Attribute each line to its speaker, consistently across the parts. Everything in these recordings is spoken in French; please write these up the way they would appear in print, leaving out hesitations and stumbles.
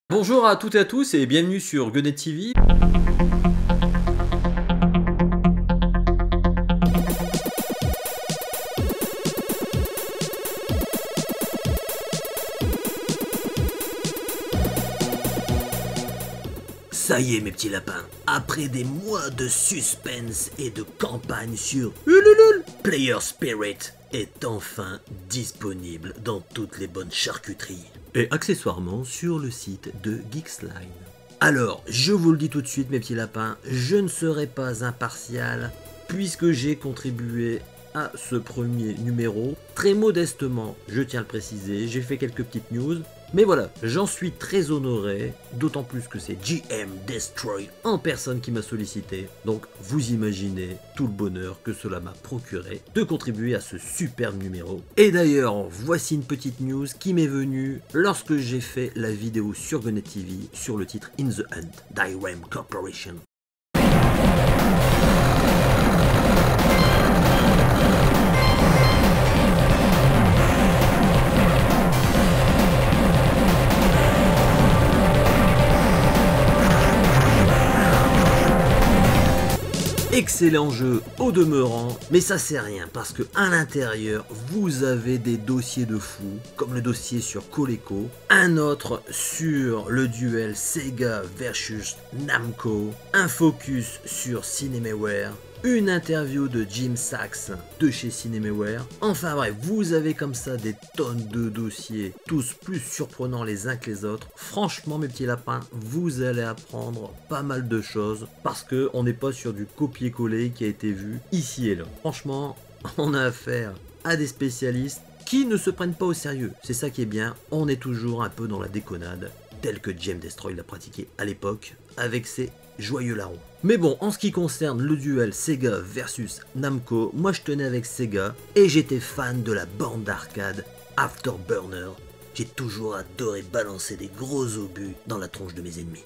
Speaker 1: Bonjour à toutes et à tous et bienvenue sur Gunnet TV.
Speaker 2: Ça y est mes petits lapins, après des mois de suspense et de campagne sur Ululul, Player Spirit est enfin disponible dans toutes les bonnes charcuteries et accessoirement sur le site de Geeksline. Alors, je vous le dis tout de suite mes petits lapins, je ne serai pas impartial puisque j'ai contribué à ce premier numéro. Très modestement, je tiens à le préciser, j'ai fait quelques petites news. Mais voilà, j'en suis très honoré, d'autant plus que c'est GM Destroy en personne qui m'a sollicité. Donc vous imaginez tout le bonheur que cela m'a procuré de contribuer à ce superbe numéro. Et d'ailleurs, voici une petite news qui m'est venue lorsque j'ai fait la vidéo sur Gunnet TV sur le titre In the Hunt d'Irem Corporation. Excellent jeu au demeurant, mais ça c'est rien parce que à l'intérieur vous avez des dossiers de fou, comme le dossier sur Coleco, un autre sur le duel Sega versus Namco, un focus sur Cinemaware, une interview de Jim Sachs de chez Cinemaware. Enfin bref, vous avez comme ça des tonnes de dossiers, tous plus surprenants les uns que les autres. Franchement mes petits lapins, vous allez apprendre pas mal de choses parce que on n'est pas sur du copier-coller qui a été vu ici et là. Franchement, on a affaire à des spécialistes qui ne se prennent pas au sérieux. C'est ça qui est bien, on est toujours un peu dans la déconnade, tel que GM Destroy l'a pratiqué à l'époque avec ses joyeux larrons. Mais bon, en ce qui concerne le duel Sega versus Namco, moi je tenais avec Sega et j'étais fan de la bande d'arcade Afterburner. J'ai toujours adoré balancer des gros obus dans la tronche de mes ennemis.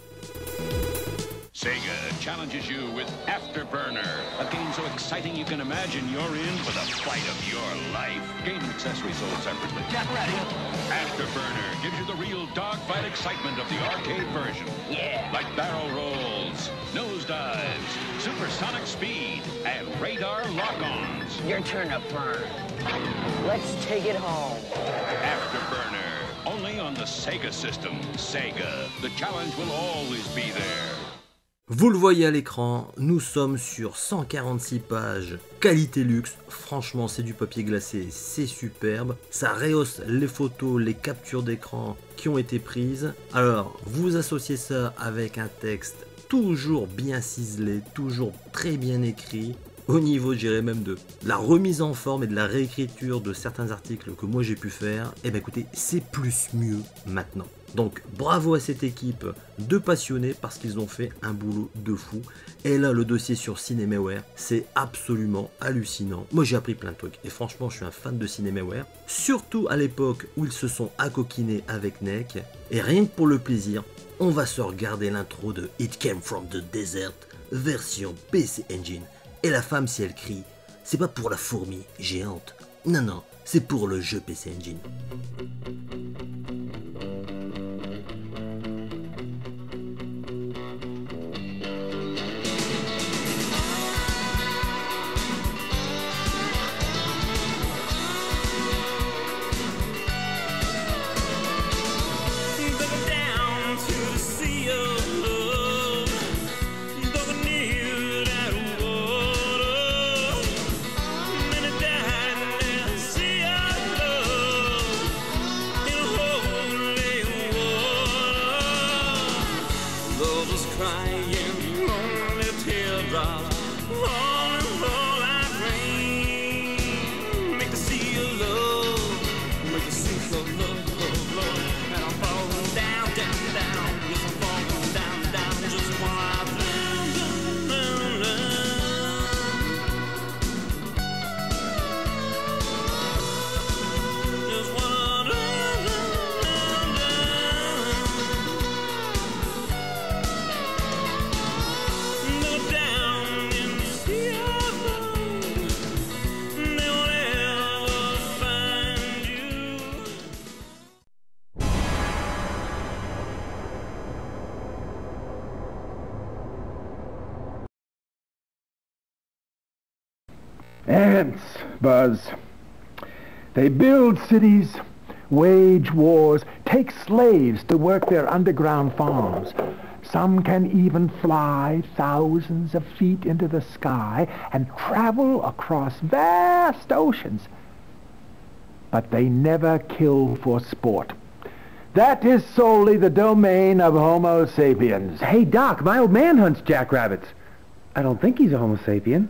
Speaker 3: Sega challenges you with Afterburner, a game so exciting you can imagine you're in for the fight of your life. Game and accessories sold separately. Get ready. Afterburner gives you the real dogfight excitement of the arcade version. Yeah. Like barrel rolls, nosedives, supersonic speed, and radar lock-ons.
Speaker 4: Your turn to burn. Let's take it home.
Speaker 3: Afterburner, only on the Sega system. Sega, the challenge will always be there.
Speaker 2: Vous le voyez à l'écran, nous sommes sur 146 pages, qualité luxe, franchement c'est du papier glacé, c'est superbe, ça rehausse les photos, les captures d'écran qui ont été prises. Alors vous associez ça avec un texte toujours bien ciselé, toujours très bien écrit, au niveau je dirais même de la remise en forme et de la réécriture de certains articles que moi j'ai pu faire, et bien écoutez, c'est plus mieux maintenant. Donc bravo à cette équipe de passionnés parce qu'ils ont fait un boulot de fou. Et là le dossier sur Cinemaware, c'est absolument hallucinant. Moi j'ai appris plein de trucs et franchement je suis un fan de Cinemaware. Surtout à l'époque où ils se sont accoquinés avec NEC. Et rien que pour le plaisir, on va se regarder l'intro de It Came From The Desert version PC Engine. Et la femme si elle crie, c'est pas pour la fourmi géante. Non non, c'est pour le jeu PC Engine.
Speaker 5: Down in the sea. Ants, Buzz. They build cities, wage wars, take slaves to work their underground farms. Some can even fly thousands of feet into the sky and travel across vast oceans. But they never kill for sport. That is solely the domain of Homo sapiens.
Speaker 6: Hey, Doc, my old man hunts jackrabbits. I don't think he's a Homo sapien.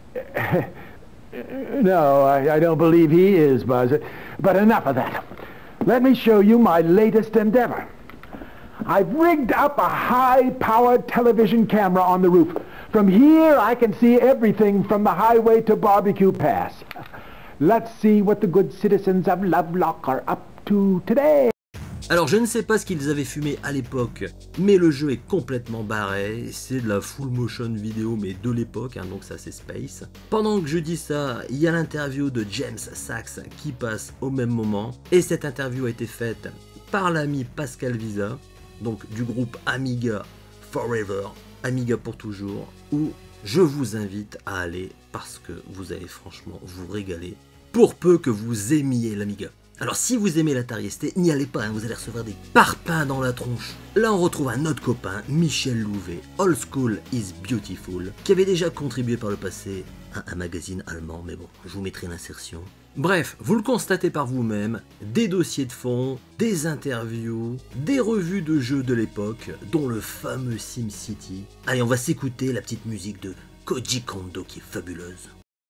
Speaker 5: No, I don't believe he is, Buzz. But enough of that. Let me show you my latest endeavor. I've rigged up a high-powered television camera on the roof. From here, I can see everything from the highway to Barbecue Pass. Let's see what the good citizens of Lovelock are up to today.
Speaker 2: Alors je ne sais pas ce qu'ils avaient fumé à l'époque, mais le jeu est complètement barré, c'est de la full motion vidéo mais de l'époque, hein, donc ça c'est Space. Pendant que je dis ça, il y a l'interview de James Sachs qui passe au même moment, et cette interview a été faite par l'ami Pascal Visa, donc du groupe Amiga Forever, Amiga pour toujours, où je vous invite à aller parce que vous allez franchement vous régaler, pour peu que vous aimiez l'Amiga. Alors si vous aimez l'Atari ST, n'y allez pas, hein, vous allez recevoir des parpaings dans la tronche. Là on retrouve un autre copain, Michel Louvet, Old School is Beautiful, qui avait déjà contribué par le passé à un magazine allemand, mais bon, je vous mettrai l'insertion. Bref, vous le constatez par vous-même, des dossiers de fond, des interviews, des revues de jeux de l'époque, dont le fameux SimCity. Allez, on va s'écouter la petite musique de Koji Kondo qui est fabuleuse.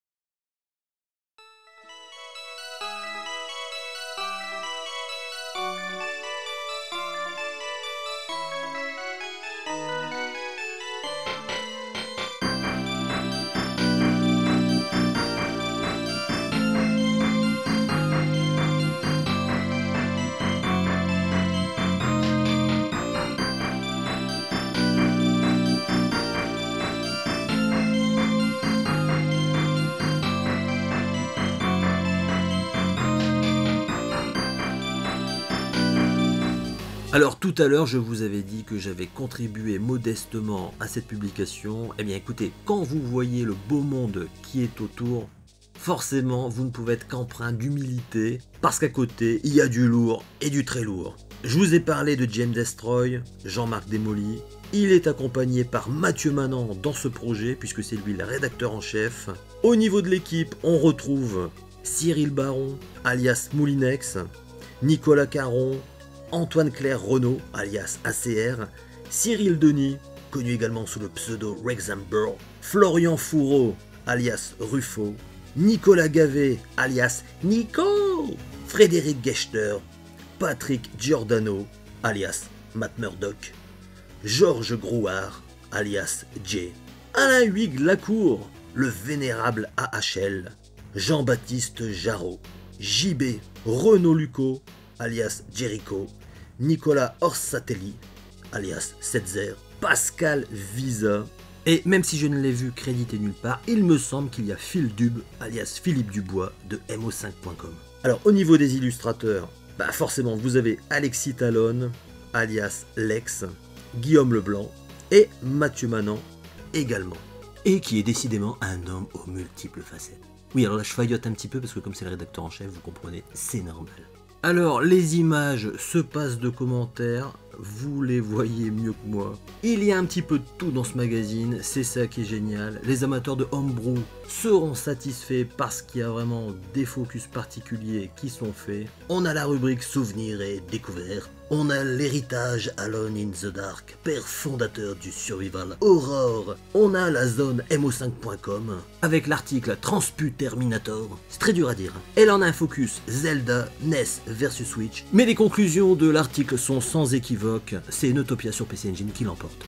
Speaker 2: Alors tout à l'heure je vous avais dit que j'avais contribué modestement à cette publication. Eh bien écoutez, quand vous voyez le beau monde qui est autour, forcément vous ne pouvez être qu'empreint d'humilité, parce qu'à côté il y a du lourd et du très lourd. Je vous ai parlé de James Destroy, Jean-Marc Desmolly. Il est accompagné par Mathieu Manant dans ce projet, puisque c'est lui le rédacteur en chef. Au niveau de l'équipe, on retrouve Cyril Baron, alias Moulinex, Nicolas Caron, Antoine Claire Renaud, alias ACR, Cyril Denis, connu également sous le pseudo Rexamburg, Florian Fourreau, alias Ruffo, Nicolas Gavet, alias Nico, Frédéric Gechter, Patrick Giordano, alias Matt Murdock, Georges Grouard, alias Jay, Alain Huyghe Lacour, le vénérable AHL, Jean-Baptiste Jarreau, JB, Renaud Lucot, alias Jericho, Nicolas Orsatelli, alias Setzer, Pascal Visa, et même si je ne l'ai vu crédité nulle part, il me semble qu'il y a Phil Dub, alias Philippe Dubois, de mo5.com. Alors au niveau des illustrateurs, forcément vous avez Alexis Talon, alias Lex, Guillaume Leblanc, et Mathieu Manant également. Et qui est décidément un homme aux multiples facettes. Oui, alors là je faillote un petit peu parce que comme c'est le rédacteur en chef, vous comprenez, c'est normal. Alors, les images se passent de commentaires, vous les voyez mieux que moi. Il y a un petit peu de tout dans ce magazine, c'est ça qui est génial. Les amateurs de homebrew seront satisfaits parce qu'il y a vraiment des focus particuliers qui sont faits. On a la rubrique souvenirs et découvertes. On a l'héritage Alone in the Dark, père fondateur du survival horror. On a la zone mo5.com avec l'article Transpu Terminator. C'est très dur à dire. Elle en a un focus Zelda, NES versus Switch. Mais les conclusions de l'article sont sans équivoque. C'est Neutopia sur PC Engine qui l'emporte.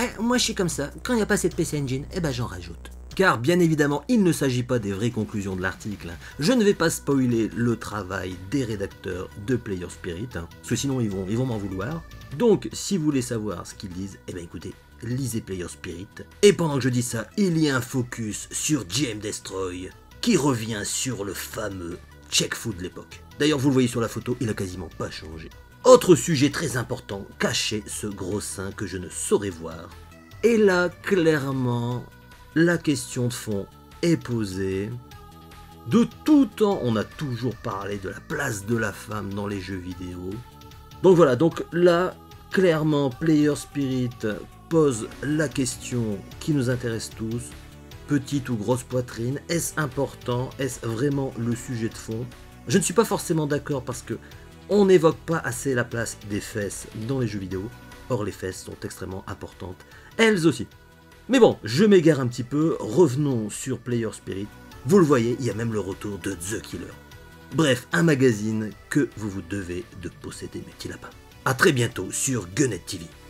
Speaker 2: Ouais, moi je suis comme ça. Quand il n'y a pas assez de PC Engine, eh ben j'en rajoute. Car bien évidemment, il ne s'agit pas des vraies conclusions de l'article. Je ne vais pas spoiler le travail des rédacteurs de Player Spirit, parce que sinon ils vont m'en vouloir. Donc, si vous voulez savoir ce qu'ils disent, eh ben écoutez, lisez Player Spirit. Et pendant que je dis ça, il y a un focus sur GM Destroy, qui revient sur le fameux check food de l'époque. D'ailleurs, vous le voyez sur la photo, il a quasiment pas changé. Autre sujet très important, cacher ce gros sein que je ne saurais voir. Et là, clairement, la question de fond est posée. De tout temps, on a toujours parlé de la place de la femme dans les jeux vidéo. Donc voilà, donc là, clairement, Player Spirit pose la question qui nous intéresse tous. Petite ou grosse poitrine, est-ce important? Est-ce vraiment le sujet de fond? Je ne suis pas forcément d'accord parce que on n'évoque pas assez la place des fesses dans les jeux vidéo. Or, les fesses sont extrêmement importantes, elles aussi. Mais bon, je m'égare un petit peu, revenons sur Player Spirit. Vous le voyez, il y a même le retour de The Killer. Bref, un magazine que vous devez de posséder, mes petits lapins. A très bientôt sur Gunnet TV.